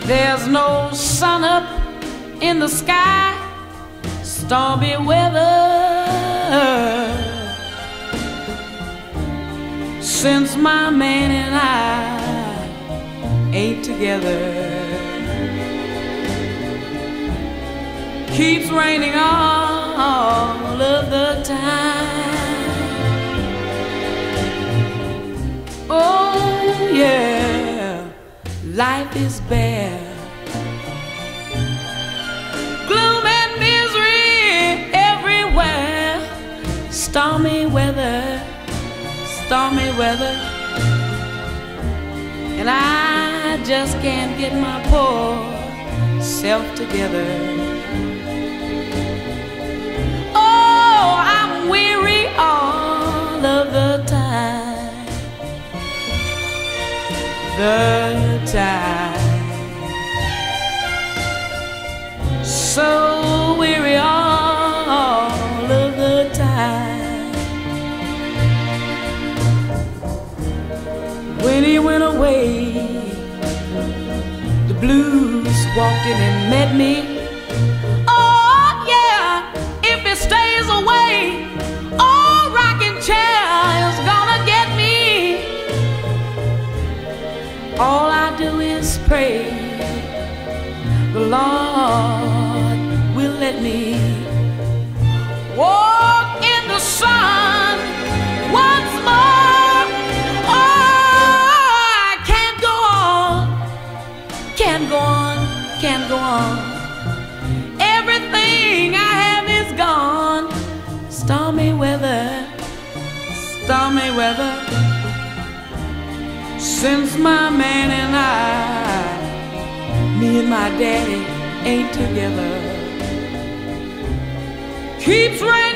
There's no sun up in the sky, stormy weather. Since my man and I ain't together, keeps raining all of the time. Oh yeah, life is bare, gloom and misery everywhere. Stormy weather, stormy weather, and I just can't get my poor self together. Oh, I'm weary all of the time, so weary all of the time. When he went away, the blues walked in and met me. Oh yeah, if he stays away, oh, rocking chair is gonna get me. All I do is pray the Lord will let me walk in the sun once more. Oh, I can't go on, can't go on, can't go on. Everything I have is gone. Stormy weather, stormy weather. Since my man and me and my daddy ain't together, keeps raining